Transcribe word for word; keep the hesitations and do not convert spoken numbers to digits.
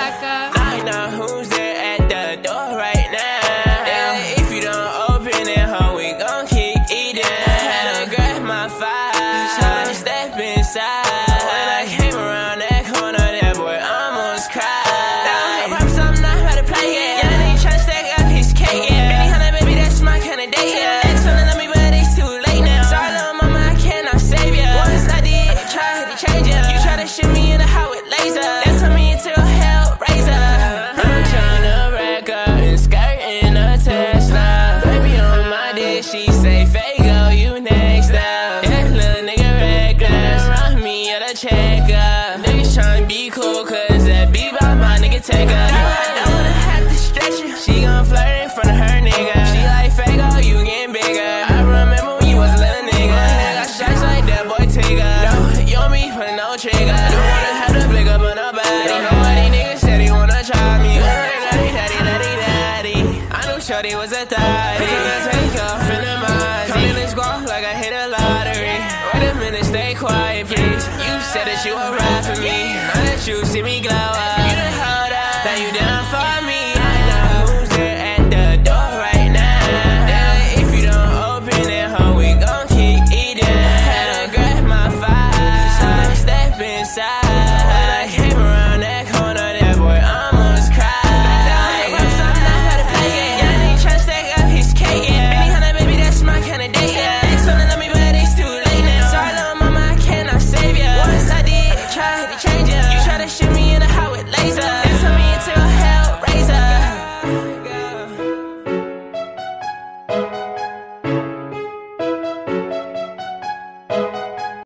Rebecca. I know who's there at the door right now. Yeah, if you don't open it, ho, we gon' keep eating. I had to grab my fire, so I step inside. When I came around that corner, that boy almost cried. Now I promise I'm not about to play, yeah. Young nigga tryna stack up his cake, yeah. Baby, honey, baby, that's my kinda date, yeah. Ex wanna love me, but it's too late now. Sorry, little mama, I cannot save ya. Once I did, try to change ya. You try to shoot me in the heart with laser. That's turn me into a hellraiser. I'm tryna rack up and skirt in a Tesla. Baby on my dick, she say, Fago, you next up. That little nigga reckless, run me at a checkup. Niggas tryna be cool, cause that beat by my nigga take up. You I don't wanna have to stretch her. She gon' flirt in front of her nigga. She like, Fago, you getting bigger. I remember when you was a little nigga. I got shots like that boy Tigger. No, you want me for no trigger. Don't wanna have to blick up on nobody. Don't know why these niggas said he wanna try me. Daddy, daddy, daddy, daddy. I knew shorty was a thotty. Gonna take off in the mind. Come in and squawk like I hit a lottery. Wait a minute, stay quiet, please. You said that you would ride for me. Now that you see me glow up.